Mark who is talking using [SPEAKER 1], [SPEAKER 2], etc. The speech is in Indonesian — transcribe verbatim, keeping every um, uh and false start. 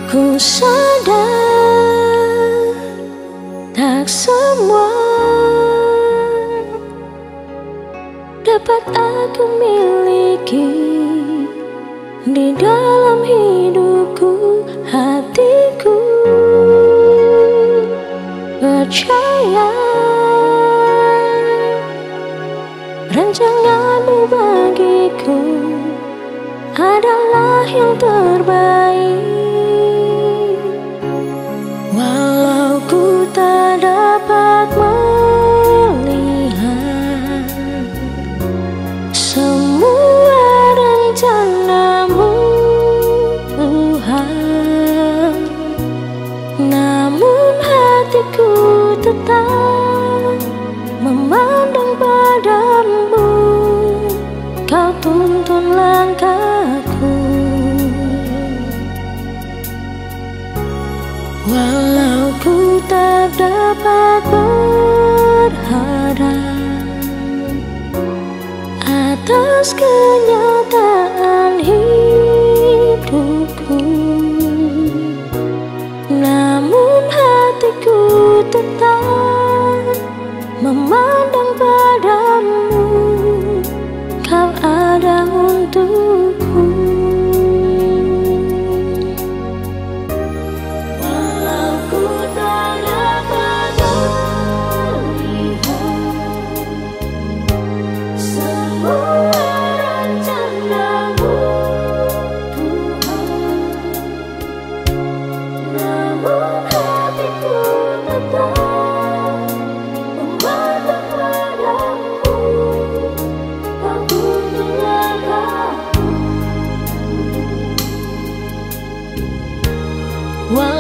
[SPEAKER 1] Ku sadar tak semua dapat aku miliki di dalam hidupku, hatiku percaya rancanganmu bagiku adalah yang terbaik. Walau ku tak dapat melihat semua rencanamu, Tuhan, namun hatiku tetap memandang padamu. Kau tuntun langkahku, walau ku tak dapat berharap atas kenyataan hidupku, namun hatiku tetap memandang padamu. Kau ada untukku. Walau ku tak dapat melihat semua rencanamu, Tuhan, namun hatiku tetap memandang padamu. Kau tuntun langkahku,